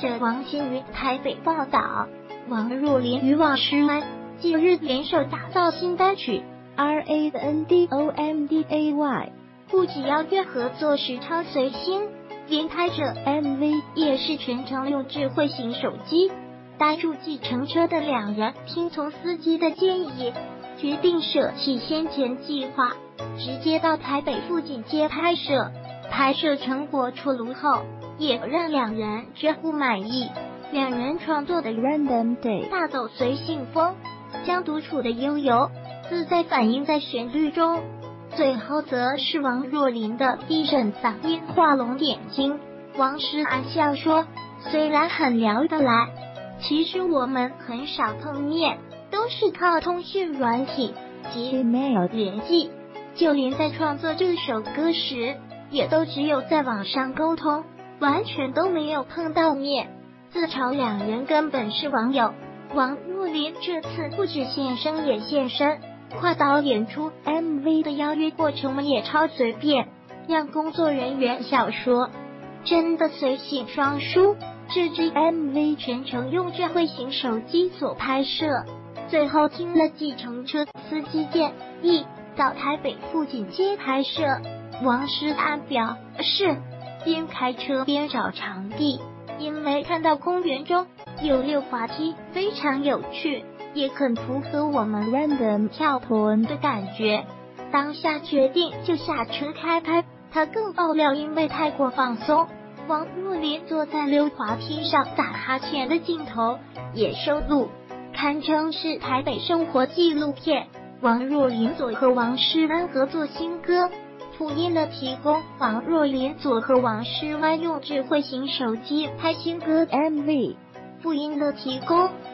者王新云台北报道，王若琳与王诗安近日联手打造新单曲 RANDOMDAY， 不仅邀约合作时超随心，连拍摄 MV 也是全程用智慧型手机。搭住计程车的两人听从司机的建议，决定舍弃先前计划，直接到台北富锦街拍摄。拍摄成果出炉后，也让两人绝不满意。两人创作的 Random Day 大走随性风，将独处的悠游自在反映在旋律中。最后则是王若琳的低沉嗓音画龙点睛。王诗安笑说，虽然很聊得来，其实我们很少碰面，都是靠通讯软体及 email 联系，就连在创作这首歌时，也都只有在网上沟通，完全都没有碰到面，自嘲两人根本是网友。王若琳这次不止现身也现身，跨岛演出 MV 的邀约过程也超随便，让工作人员笑说真的随性双输。这支 MV 全程用智慧型手机所拍摄，最后听了计程车司机建议到台北富锦街拍摄。王诗安表示，边开车边找场地，因为看到公园中有溜滑梯非常有趣，也很符合我们 random 跳臀的感觉，当下决定就下车开拍。他更爆料，因为太过放松，王若琳坐在溜滑梯上打哈欠的镜头也收录，堪称是台北生活纪录片。王若琳佐和王诗安合作新歌，辅音乐提供。王若琳佐和王诗安用智慧型手机拍新歌 MV， 辅音乐提供。